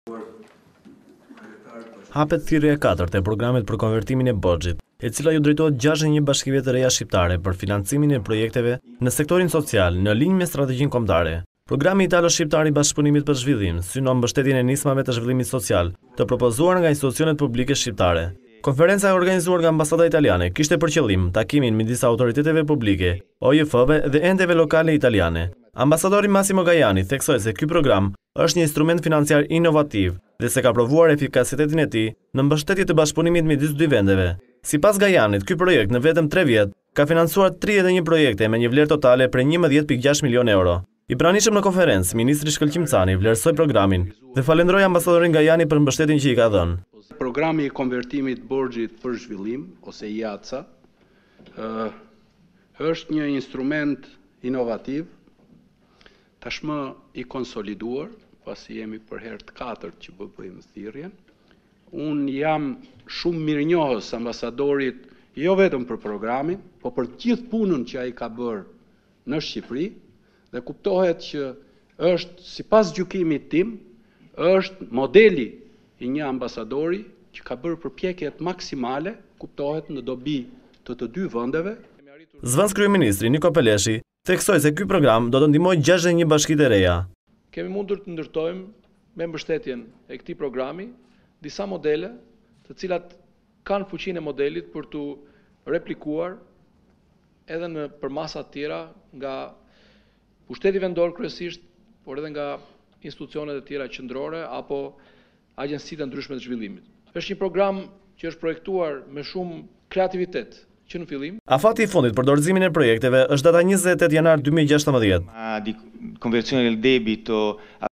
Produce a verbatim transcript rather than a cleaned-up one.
Hapet thirrja e katërt e programit për konvertimin e borxhit, e cila ju drejtohet gjashtëdhjetë e një bashkive të reja shqiptare për financimin e projekteve në sektorin social në linjë me strategjinë kombëtare. Programi italo-shqiptar i bashkëpunimit për zhvillim synon mbështetjen e nismave të zhvillimit social, të propozuar nga institucionet publike shqiptare. Konferenca e organizuar nga Ambasada Italiane kishte për qëllim takimin midis autoriteteve publike, O I F-ve dhe enteve lokale italiane. Ambasadori Massimo Gajani theksoi se ky program është një instrument financiar inovativ dhe se ka provuar efikasitetin e tij në mbështetje të bashkëpunimit midis dy vendeve. Sipas Gajanit, ky projekt në vetëm tre vjet ka financuar tridhjetë e një projekte me një vlerë totale prej njëmbëdhjetë pikë gjashtë milionë euro. I pranishëm në konferencë, ministri Shkëlqim Cani vlerësoi programin dhe falenderoi ambasadorin Gajani për mbështetjen që i ka dhënë. Programi i konvertimit borxhit për zhvillim ose I A C A është një instrument inovativ, tashmë i konsoliduar, pasi jemi për herë të katërt që bëjmë thirrjen. Unë jam shumë mirënjohës ambasadorit jo vetëm për programin, po për gjithë punën që ai ka bërë në Shqipëri, dhe kuptohet që është, sipas gjykimit tim, është modeli i një ambasadori që ka bërë përpjekjet maksimale, kuptohet në dobi të të dy vendeve. Zëvendës kryeministri Niko Peleshi theksoi se ky program do të ndihmojë gjashtëdhjetë e një bashki të reja. Kemi mundur të ndërtojmë me mbështetjen e këtij programi disa modele, të cilat kanë fuqinë e modelit për të replikuar edhe në përmasa të tjera nga pushteti vendor kryesisht, por edhe nga institucionet e tjera qendrore apo agjencitë ndryshme të zhvillimit. Është një program që është projektuar me shumë kreativitet që në fillim. Afati i fundit për dorëzimin e projekteve është data njëzet e tetë janar dy mijë e gjashtëmbëdhjetë. Di conversione del debito